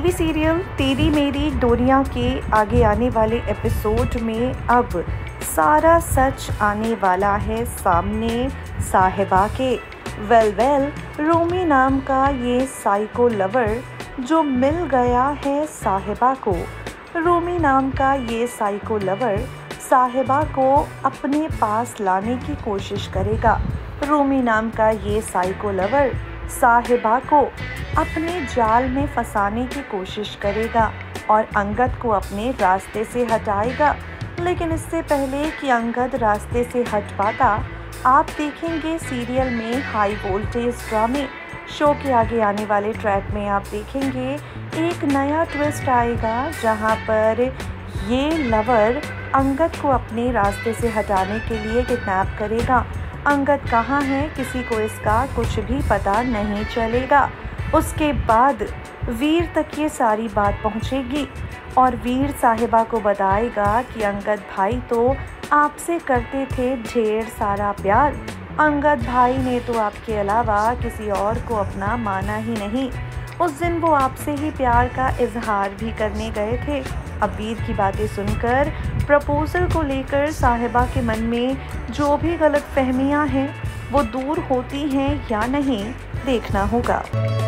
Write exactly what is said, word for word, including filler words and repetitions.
TV serial तेरी मेरी डोरियां के आगे आने वाले एपिसोड में अब सारा सच आने वाला है सामने साहिबा के। वेल वेल रोमी नाम का ये साइको लवर जो मिल गया है साहिबा को। रोमी नाम का ये साइको लवर साहिबा को अपने पास लाने की कोशिश करेगा। रोमी नाम का ये साइको लवर साहिबा को अपने जाल में फंसाने की कोशिश करेगा और अंगद को अपने रास्ते से हटाएगा। लेकिन इससे पहले कि अंगद रास्ते से हट पाता, आप देखेंगे सीरियल में हाई वोल्टेज ड्रामे। शो के आगे आने वाले ट्रैक में आप देखेंगे एक नया ट्विस्ट आएगा, जहां पर ये लवर अंगद को अपने रास्ते से हटाने के लिए किडनैप करेगा। अंगद कहाँ है किसी को इसका कुछ भी पता नहीं चलेगा। उसके बाद वीर तक ये सारी बात पहुँचेगी और वीर साहिबा को बताएगा कि अंगद भाई तो आपसे करते थे ढेर सारा प्यार। अंगद भाई ने तो आपके अलावा किसी और को अपना माना ही नहीं। उस दिन वो आपसे ही प्यार का इजहार भी करने गए थे। अब वीर की बातें सुनकर प्रपोजल को लेकर साहिबा के मन में जो भी गलतफहमियां हैं वो दूर होती हैं या नहीं, देखना होगा।